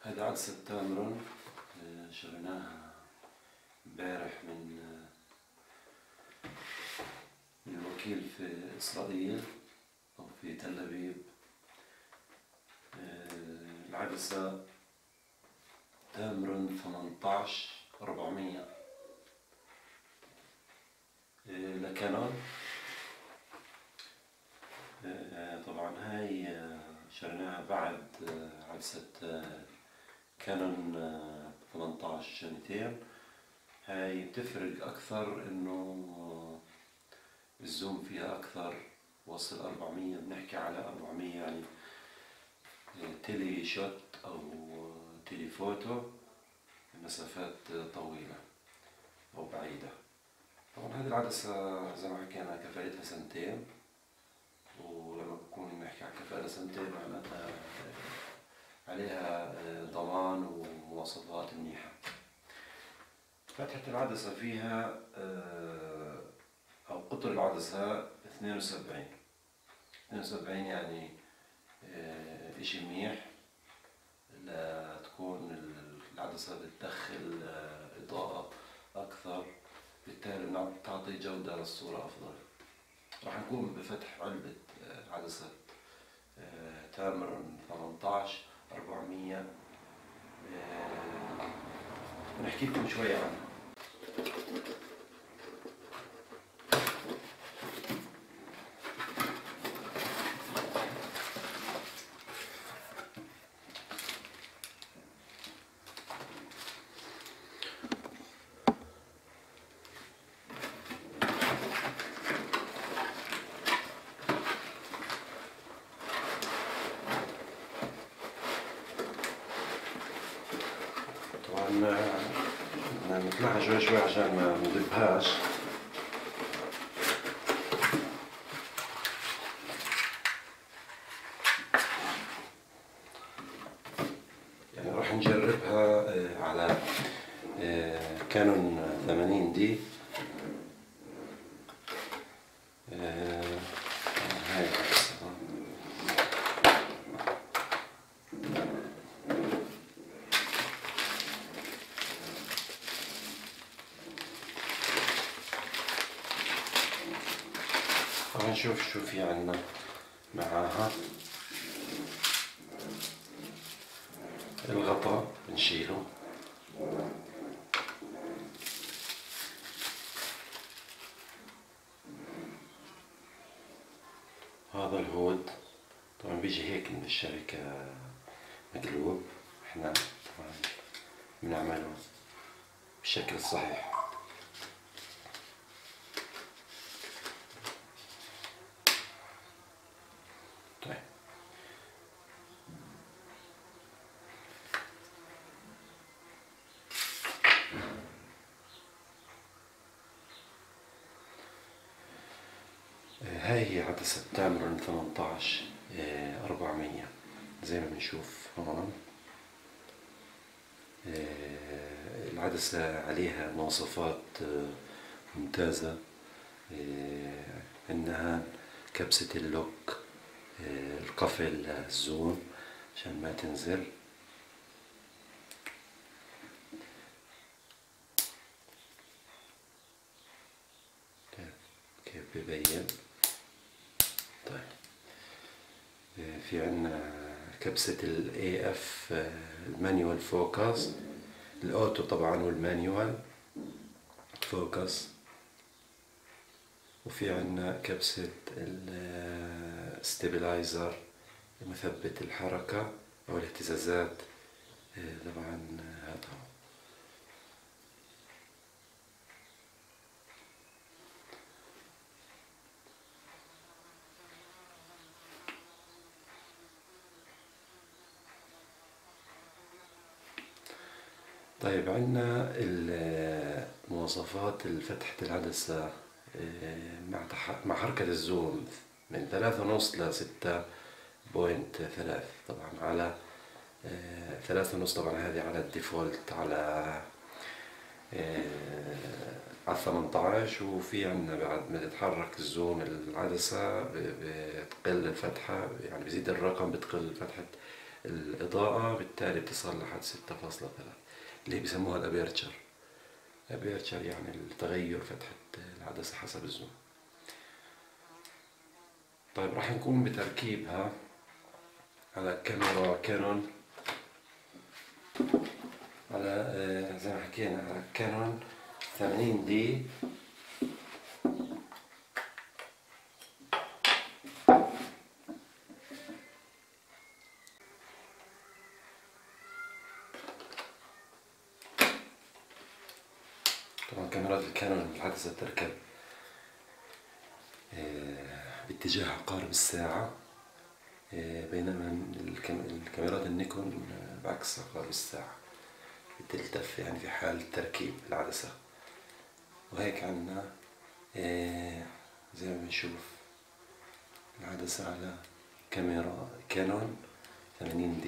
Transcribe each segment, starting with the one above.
هذا عدسة تامرون شريناها امبارح من الوكيل في إسرائيل أو في تل أبيب. العدسة تامرون 18400 لكانون. طبعا هاي شريناها بعد عدسة كانون 18200. هاي بتفرق أكثر إنه الزوم فيها أكثر، وصل 400. بنحكي على 400 يعني تيلي شوت أو تيلي فوتو مسافات طويلة أو بعيدة. طبعا هذه العدسة زي ما حكينا كفاءتها سنتين، ولما بكون نحكي عن كفاءة سنتين معناتها عليها ضمان ومواصفات منيحة. فتحة العدسة فيها أو قطر العدسة 72 يعني إشي منيح لتكون العدسة بتدخل إضاءة أكثر، بالتالي بتعطي جودة للصورة أفضل. راح نقوم بفتح علبة عدسة تامرون 18400 ونحكي لكم شوية عنها. طبعا نطلعها شوي شوي عشان ما ندبهاش. يعني راح نجربها على كانون 80D. هاي راح نشوف شو في عنا معاها. الغطاء بنشيله، هذا الهود طبعا بيجي هيك من الشركة مقلوب. احنا طبعا بنعمله بالشكل الصحيح. طيب هاي هي عدسة تامرون 18400 زي ما بنشوف هون. العدسة عليها مواصفات ممتازة، انها كبسة اللوك، القفل الزوم عشان ما تنزل. كيف ببين. طيب في عنا كبسة ال AF المانيوال فوكس، الأوتو طبعا والمانيوال فوكس. وفي عنا كبسة الستابلايزر مثبت الحركة أو الاهتزازات. طبعا هذا طيب. عندنا مواصفات فتحة العدسة مع حركة الزوم من 3.5 ل 6.3. طبعا على 3.5 طبعا هذه على الديفولت على 18. وفي عنا بعد ما تتحرك الزوم العدسة بتقل الفتحة، يعني بزيد الرقم بتقل فتحة الإضاءة، بالتالي بتصل لحد 6.3 اللي بيسموها الأبيرتشر. أبيرتشر يعني التغير فتحة العدسة حسب الزوم. طيب راح نقوم بتركيبها على كاميرا كانون، على زي ما حكينا على كانون 80D. طبعا كاميرات الكانون العدسة تركب باتجاه عقارب الساعة، بينما الكاميرات النيكون بعكس عقارب الساعة، بتلتف يعني في حال تركيب العدسة. وهيك عنا زي ما بنشوف العدسة على كاميرا كانون 80D.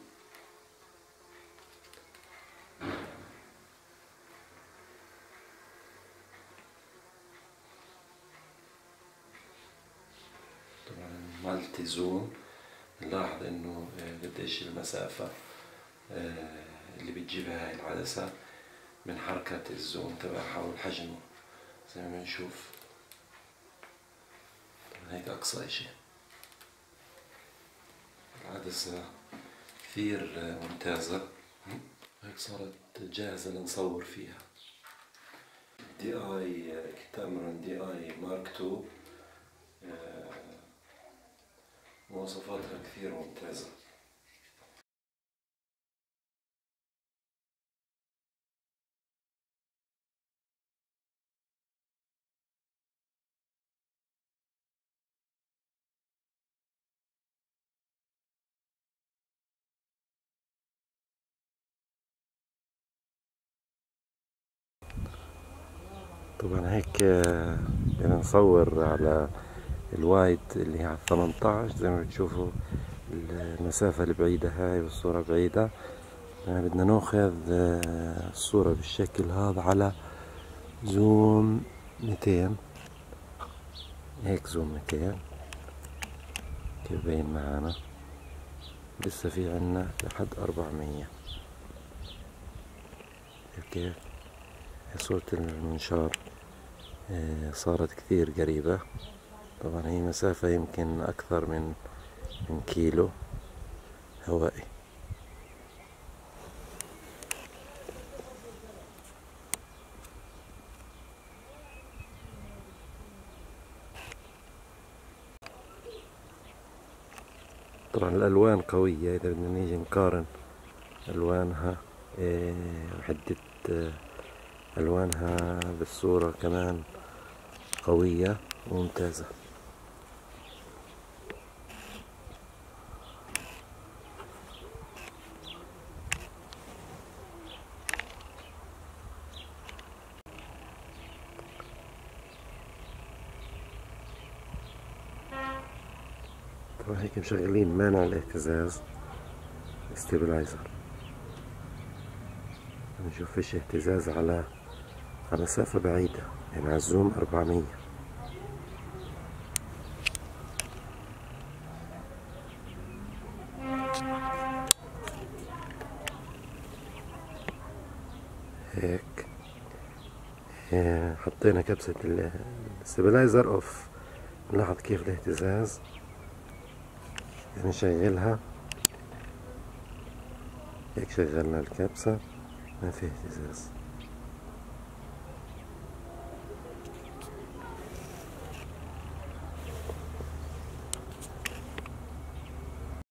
طبعا مالتي زوم، نلاحظ انه قديش المسافة اللي بتجيبها هاي العدسة من حركة الزوم تبعها والحجم زي ما بنشوف. طبعا هيك أقصى إشي. العدسة كثير ممتازة، هيك صارت جاهزة لنصور فيها. دي اي كاميرون دي اي مارك 2 مواصفاتها كثير ممتازة. طبعا هيك بدنا نصور على الوايد اللي هي على 18 زي ما بتشوفوا المسافة البعيدة هاي والصورة بعيدة. يعني بدنا ناخذ الصورة بالشكل هذا على زوم 200، هيك زوم 200 كيف بين معانا. لسه في عنا لحد 400. كيف صورة المنشار صارت كثير قريبة. طبعا هي مسافة يمكن أكثر من كيلو هوائي. طبعا الألوان قوية، إذا بدنا نيجي نقارن ألوانها وحدة ألوانها بالصورة كمان قوية وممتازة. طبعا هيك مشغلين مانع الاهتزاز ستابلايزر، نشوف فيش اهتزاز على مسافة بعيدة، يعني على الزوم 400. هيك حطينا كبسة الستابلايزر اوف، نلاحظ كيف الاهتزاز. يعني نشغلها هيك، شغلنا الكبسة ما في اهتزاز.